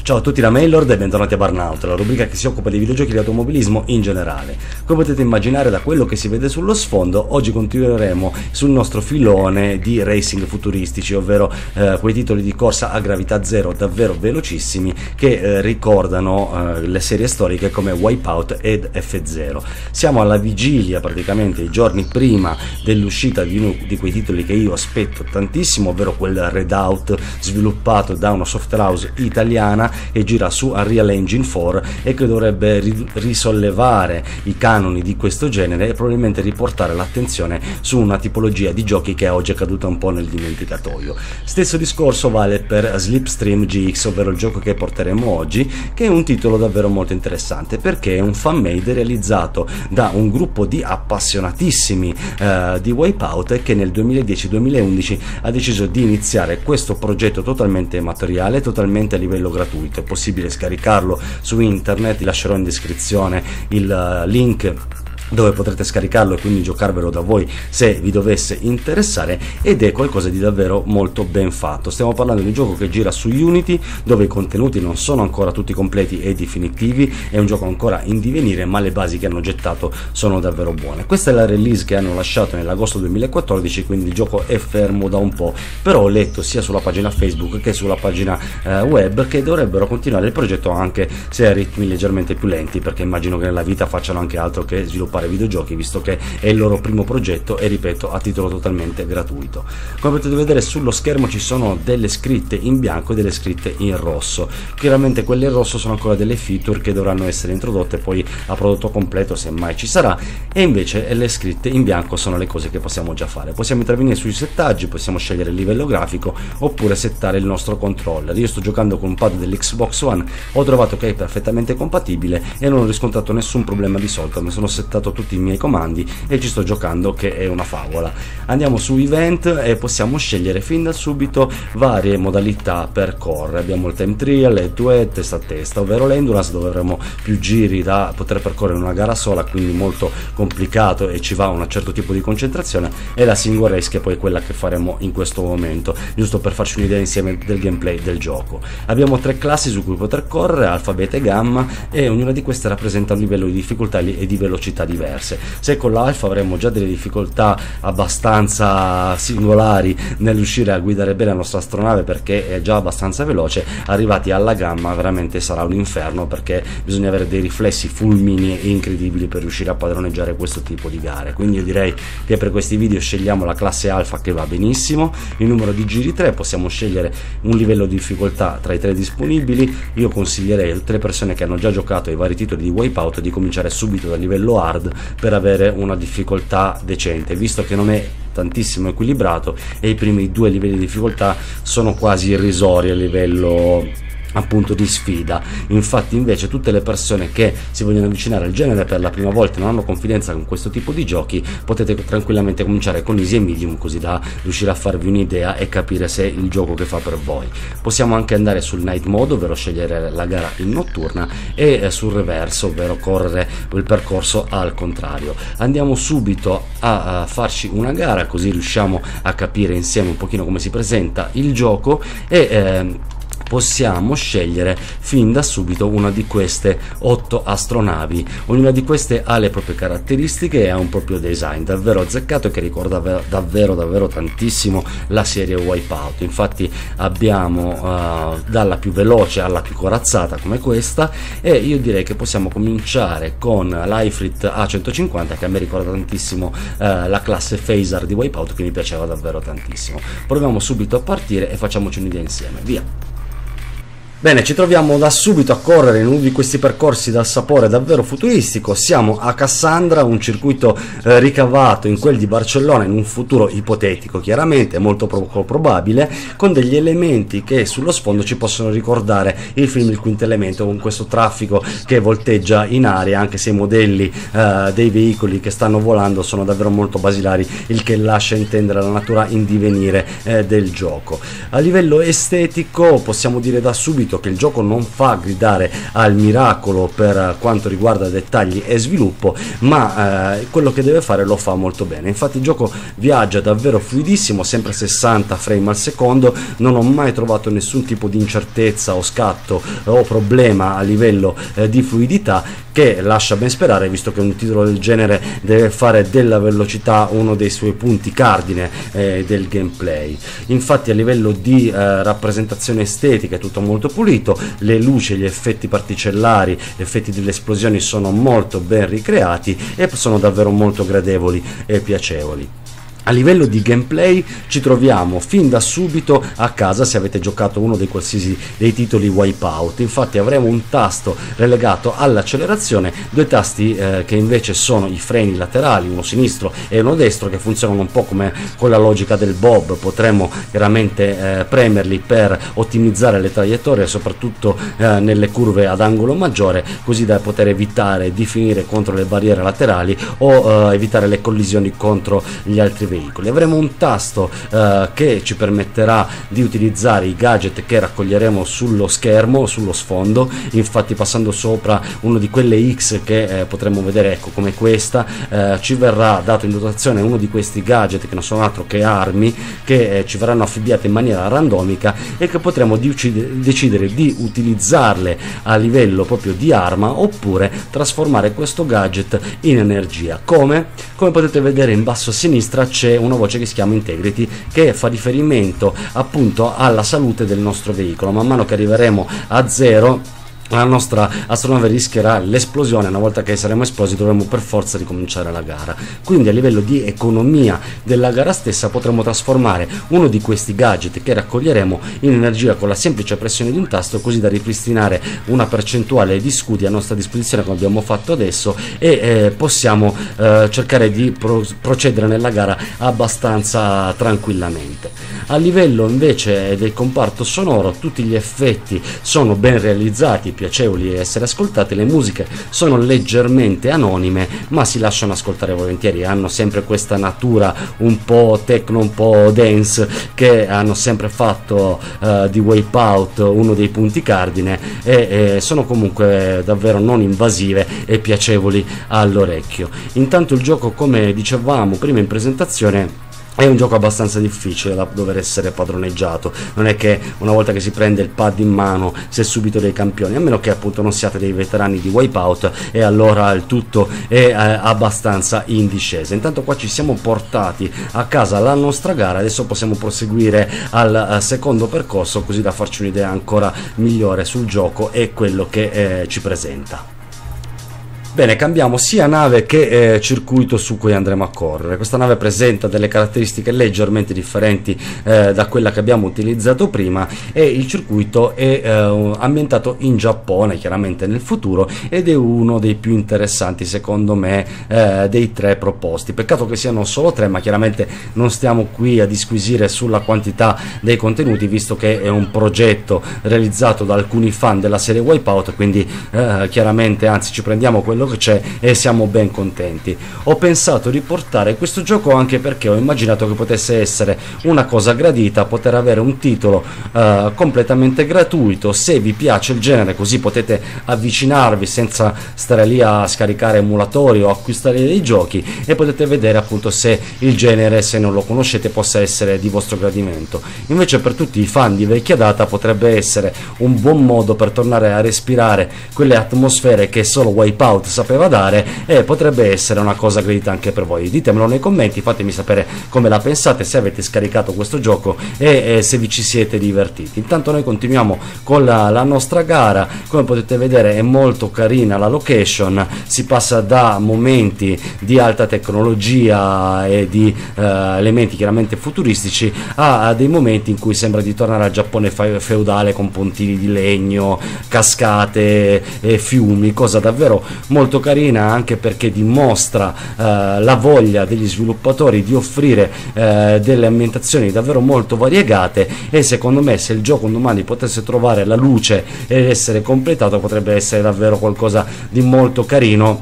Ciao a tutti da Mailord e bentornati a Burnout, la rubrica che si occupa di videogiochi e di automobilismo in generale. Come potete immaginare da quello che si vede sullo sfondo, oggi continueremo sul nostro filone di racing futuristici, ovvero quei titoli di corsa a gravità zero davvero velocissimi che ricordano le serie storiche come Wipeout ed F0. Siamo alla vigilia, praticamente i giorni prima dell'uscita di uno di quei titoli che io aspetto tantissimo, ovvero quel Redout sviluppato da una software house italiana che gira su Unreal Engine 4 e che dovrebbe risollevare i canoni di questo genere e probabilmente riportare l'attenzione su una tipologia di giochi che oggi è caduta un po' nel dimenticatoio. Stesso discorso vale per Slipstream GX, ovvero il gioco che porteremo oggi, che è un titolo davvero molto interessante perché è un fan-made realizzato da un gruppo di appassionatissimi di Wipeout e che nel 2010-2011 ha deciso di iniziare questo progetto totalmente amatoriale, totalmente a livello gratuito. È possibile scaricarlo su internet, vi lascerò in descrizione il link dove potrete scaricarlo e quindi giocarvelo da voi se vi dovesse interessare, ed è qualcosa di davvero molto ben fatto. Stiamo parlando di un gioco che gira su Unity, dove i contenuti non sono ancora tutti completi e definitivi, è un gioco ancora in divenire, ma le basi che hanno gettato sono davvero buone. Questa è la release che hanno lasciato nell'agosto 2014, quindi il gioco è fermo da un po', però ho letto sia sulla pagina Facebook che sulla pagina web che dovrebbero continuare il progetto anche se a ritmi leggermente più lenti, perché immagino che nella vita facciano anche altro che sviluppare videogiochi, visto che è il loro primo progetto e, ripeto, a titolo totalmente gratuito. Come potete vedere sullo schermo ci sono delle scritte in bianco e delle scritte in rosso. Chiaramente quelle in rosso sono ancora delle feature che dovranno essere introdotte poi a prodotto completo, se mai ci sarà, e invece le scritte in bianco sono le cose che possiamo già fare. Possiamo intervenire sui settaggi, possiamo scegliere il livello grafico oppure settare il nostro controller. Io sto giocando con un pad dell'Xbox One, ho trovato che è perfettamente compatibile e non ho riscontrato nessun problema di solito. Mi sono settato tutti i miei comandi e ci sto giocando, che è una favola. Andiamo su event e possiamo scegliere fin da subito varie modalità per correre. Abbiamo il time trial, head to head, testa a testa, ovvero l'endurance, dove avremo più giri da poter percorrere in una gara sola, quindi molto complicato e ci va un certo tipo di concentrazione, e la single race, che è poi quella che faremo in questo momento, giusto per farci un'idea insieme del gameplay del gioco. Abbiamo 3 classi su cui poter correre, alfa, beta e gamma, e ognuna di queste rappresenta un livello di difficoltà e di velocità diverse. Se con l'alfa avremo già delle difficoltà abbastanza singolari nel riuscire a guidare bene la nostra astronave perché è già abbastanza veloce, arrivati alla gamma veramente sarà un inferno, perché bisogna avere dei riflessi fulmini e incredibili per riuscire a padroneggiare questo tipo di gare. Quindi io direi che per questi video scegliamo la classe alfa, che va benissimo, il numero di giri 3, possiamo scegliere un livello di difficoltà tra i 3 disponibili. Io consiglierei a tutte le persone che hanno già giocato ai vari titoli di Wipeout di cominciare subito dal livello hard per avere una difficoltà decente, visto che non è tantissimo equilibrato e i primi 2 livelli di difficoltà sono quasi irrisori a livello appunto di sfida. Infatti invece tutte le persone che si vogliono avvicinare al genere per la prima volta e non hanno confidenza con questo tipo di giochi, potete tranquillamente cominciare con easy e medium, così da riuscire a farvi un'idea e capire se è il gioco che fa per voi. Possiamo anche andare sul night mode, ovvero scegliere la gara in notturna, e sul reverso, ovvero correre il percorso al contrario. Andiamo subito a farci una gara, così riusciamo a capire insieme un pochino come si presenta il gioco, e possiamo scegliere fin da subito una di queste 8 astronavi. Ognuna di queste ha le proprie caratteristiche e ha un proprio design davvero azzeccato, che ricorda davvero tantissimo la serie Wipeout. Infatti abbiamo dalla più veloce alla più corazzata come questa, e io direi che possiamo cominciare con l'Ifrit A150, che a me ricorda tantissimo la classe Phaser di Wipeout, che mi piaceva davvero tantissimo. Proviamo subito a partire e facciamoci un'idea insieme, via! Bene, ci troviamo da subito a correre in uno di questi percorsi dal sapore davvero futuristico. Siamo a Cassandra, un circuito ricavato in quel di Barcellona, in un futuro ipotetico, chiaramente molto poco probabile, con degli elementi che sullo sfondo ci possono ricordare il film Il Quinto Elemento, con questo traffico che volteggia in aria, anche se i modelli dei veicoli che stanno volando sono davvero molto basilari, il che lascia intendere la natura in divenire del gioco. A livello estetico possiamo dire da subito subito che il gioco non fa gridare al miracolo per quanto riguarda dettagli e sviluppo, ma quello che deve fare lo fa molto bene. Infatti il gioco viaggia davvero fluidissimo, sempre 60 frame al secondo, non ho mai trovato nessun tipo di incertezza o scatto o problema a livello di fluidità, che lascia ben sperare, visto che un titolo del genere deve fare della velocità uno dei suoi punti cardine del gameplay. Infatti a livello di rappresentazione estetica è tutto molto pulito, le luci, gli effetti particellari, gli effetti delle esplosioni sono molto ben ricreati e sono davvero molto gradevoli e piacevoli. A livello di gameplay ci troviamo fin da subito a casa se avete giocato uno dei qualsiasi dei titoli Wipeout. Infatti avremo un tasto relegato all'accelerazione, due tasti che invece sono i freni laterali, uno sinistro e uno destro, che funzionano un po' come con la logica del bob. Potremo chiaramente premerli per ottimizzare le traiettorie, soprattutto nelle curve ad angolo maggiore, così da poter evitare di finire contro le barriere laterali o evitare le collisioni contro gli altri veicoli. Avremo un tasto che ci permetterà di utilizzare i gadget che raccoglieremo sullo schermo, sullo sfondo. Infatti passando sopra uno di quelle X che potremo vedere, ecco, come questa, ci verrà dato in dotazione uno di questi gadget che non sono altro che armi, che ci verranno affibbiate in maniera randomica e che potremo decidere di utilizzarle a livello proprio di arma, oppure trasformare questo gadget in energia. Come potete vedere in basso a sinistra c'è una voce che si chiama Integrity, che fa riferimento appunto alla salute del nostro veicolo. Man mano che arriveremo a zero, la nostra astronave rischierà l'esplosione. Una volta che saremo esplosi dovremo per forza ricominciare la gara. Quindi a livello di economia della gara stessa potremo trasformare uno di questi gadget che raccoglieremo in energia con la semplice pressione di un tasto, così da ripristinare una percentuale di scudi a nostra disposizione come abbiamo fatto adesso, e possiamo cercare di procedere nella gara abbastanza tranquillamente. A livello invece del comparto sonoro, tutti gli effetti sono ben realizzati, piacevoli a essere ascoltate. Le musiche sono leggermente anonime, ma si lasciano ascoltare volentieri, hanno sempre questa natura un po' techno, un po' dance, che hanno sempre fatto di Wipeout uno dei punti cardine, e sono comunque davvero non invasive e piacevoli all'orecchio. Intanto il gioco, come dicevamo prima in presentazione, è un gioco abbastanza difficile da dover essere padroneggiato. Non è che una volta che si prende il pad in mano si è subito dei campioni, a meno che appunto non siate dei veterani di Wipeout, e allora il tutto è abbastanza in discesa. Intanto qua ci siamo portati a casa la nostra gara, adesso possiamo proseguire al secondo percorso, così da farci un'idea ancora migliore sul gioco e quello che ci presenta. Bene, cambiamo sia nave che circuito su cui andremo a correre. Questa nave presenta delle caratteristiche leggermente differenti da quella che abbiamo utilizzato prima, e il circuito è ambientato in Giappone, chiaramente nel futuro, ed è uno dei più interessanti secondo me dei tre proposti. Peccato che siano solo tre, ma chiaramente non stiamo qui a disquisire sulla quantità dei contenuti, visto che è un progetto realizzato da alcuni fan della serie Wipeout, quindi chiaramente, anzi, ci prendiamo quello che c'è e siamo ben contenti. Ho pensato di portare questo gioco anche perché ho immaginato che potesse essere una cosa gradita poter avere un titolo completamente gratuito, se vi piace il genere, così potete avvicinarvi senza stare lì a scaricare emulatori o acquistare dei giochi, e potete vedere appunto se il genere, se non lo conoscete, possa essere di vostro gradimento. Invece per tutti i fan di vecchia data potrebbe essere un buon modo per tornare a respirare quelle atmosfere che solo Wipeout sapeva dare, e potrebbe essere una cosa gradita anche per voi. Ditemelo nei commenti, fatemi sapere come la pensate, se avete scaricato questo gioco e se vi ci siete divertiti. Intanto noi continuiamo con la nostra gara. Come potete vedere è molto carina la location, si passa da momenti di alta tecnologia e di elementi chiaramente futuristici a dei momenti in cui sembra di tornare al Giappone feudale, con pontili di legno, cascate e fiumi, cosa davvero molto carina, anche perché dimostra la voglia degli sviluppatori di offrire delle ambientazioni davvero molto variegate, e secondo me se il gioco un domani potesse trovare la luce ed essere completato potrebbe essere davvero qualcosa di molto carino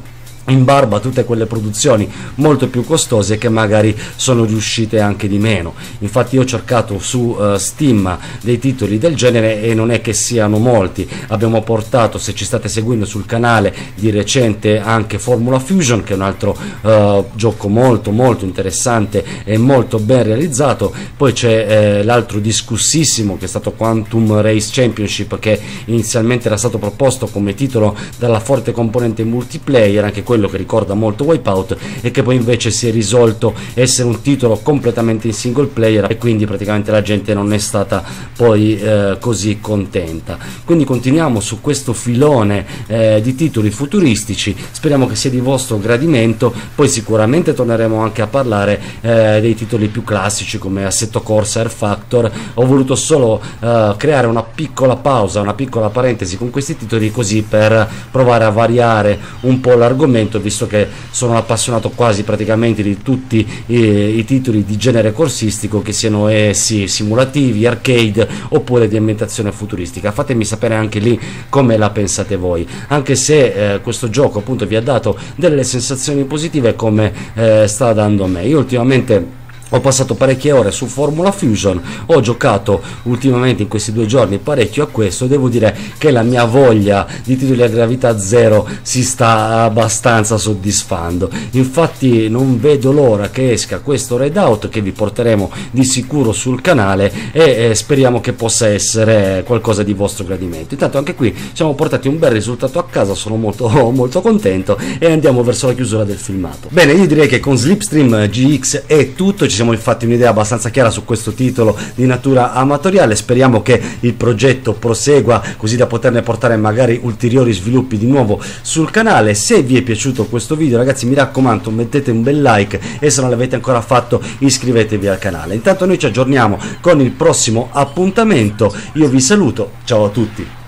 in barba a tutte quelle produzioni molto più costose che magari sono riuscite anche di meno. Infatti io ho cercato su Steam dei titoli del genere e non è che siano molti. Abbiamo portato, se ci state seguendo sul canale, di recente anche Formula Fusion, che è un altro gioco molto interessante e molto ben realizzato. Poi c'è l'altro discussissimo, che è stato Quantum Race Championship, che inizialmente era stato proposto come titolo dalla forte componente multiplayer, anche quello che ricorda molto Wipeout, e che poi invece si è risolto essere un titolo completamente in single player, e quindi praticamente la gente non è stata poi così contenta. Quindi continuiamo su questo filone di titoli futuristici, speriamo che sia di vostro gradimento. Poi sicuramente torneremo anche a parlare dei titoli più classici come Assetto Corsa, Air Factor. Ho voluto solo creare una piccola pausa, una piccola parentesi con questi titoli, così per provare a variare un po' l'argomento, visto che sono appassionato quasi praticamente di tutti i titoli di genere corsistico, che siano essi simulativi, arcade oppure di ambientazione futuristica. Fatemi sapere anche lì come la pensate voi, anche se questo gioco appunto vi ha dato delle sensazioni positive come sta dando a me. Io ultimamente ho passato parecchie ore su Formula Fusion, ho giocato ultimamente in questi 2 giorni parecchio a questo, e devo dire che la mia voglia di titoli a gravità zero si sta abbastanza soddisfando. Infatti non vedo l'ora che esca questo Redout, che vi porteremo di sicuro sul canale, e speriamo che possa essere qualcosa di vostro gradimento. Intanto anche qui siamo portati un bel risultato a casa, sono molto contento, e andiamo verso la chiusura del filmato. Bene, io direi che con Slipstream GX è tutto. Ci siamo infatti un'idea abbastanza chiara su questo titolo di natura amatoriale. Speriamo che il progetto prosegua, così da poterne portare magari ulteriori sviluppi di nuovo sul canale. Se vi è piaciuto questo video, ragazzi, mi raccomando, mettete un bel like, e se non l'avete ancora fatto iscrivetevi al canale. Intanto noi ci aggiorniamo con il prossimo appuntamento. Io vi saluto, ciao a tutti.